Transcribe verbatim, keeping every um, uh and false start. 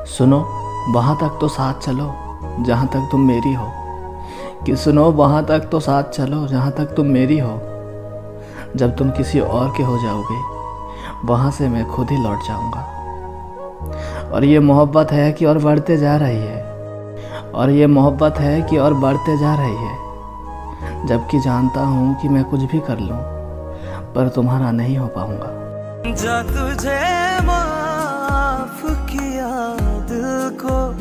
सुनो वहाँ तक तो साथ चलो जहाँ तक तुम मेरी हो, कि सुनो वहाँ तक तो साथ चलो जहाँ तक तुम मेरी हो। जब तुम किसी और के हो जाओगे वहाँ से मैं खुद ही लौट जाऊँगा। और ये मोहब्बत है कि और बढ़ते जा रही है, और ये मोहब्बत है कि और बढ़ते जा रही है। जबकि जानता हूँ कि मैं कुछ भी कर लूँ पर तुम्हारा नहीं हो पाऊँगा। जा तुझे माफ किया दिल को